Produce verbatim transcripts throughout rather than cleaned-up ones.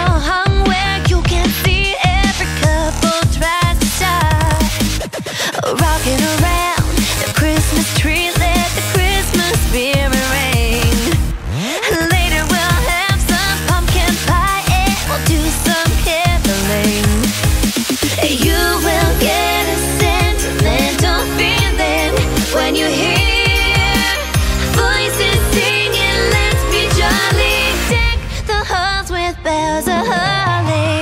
hung where you can see every couple tries to start. Rocking around the Christmas tree, let the Christmas spirit ring. Later we'll have some pumpkin pie and we'll do some caroling. You will get a sentimental feeling when you hear voices singing, let's be jolly. Deck the halls with bells of holly.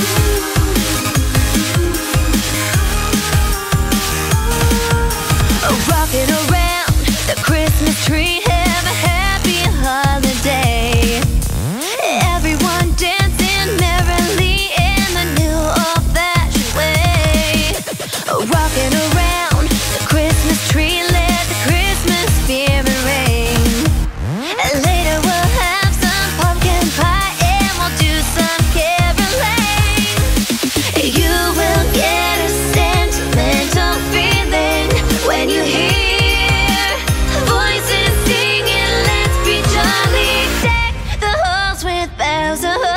Rocking around the Christmas tree, have a happy holiday. Everyone dancing merrily in the new old-fashioned way. Rocking around the Christmas tree, let the Christmas spirit ring. Later we'll have some pumpkin pie and we'll do some caroling. You will get a sentimental feeling when you hear voices singing, let's be jolly. Deck the halls with bells of